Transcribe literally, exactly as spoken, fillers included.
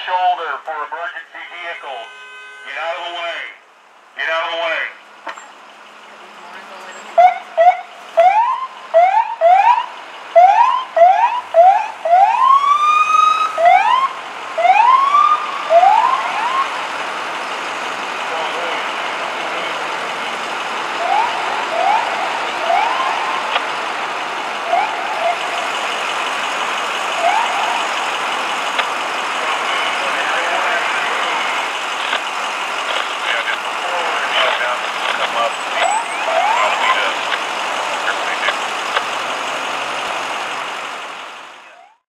shoulder for emergency vehicles. Get out of the way. Get out of the way.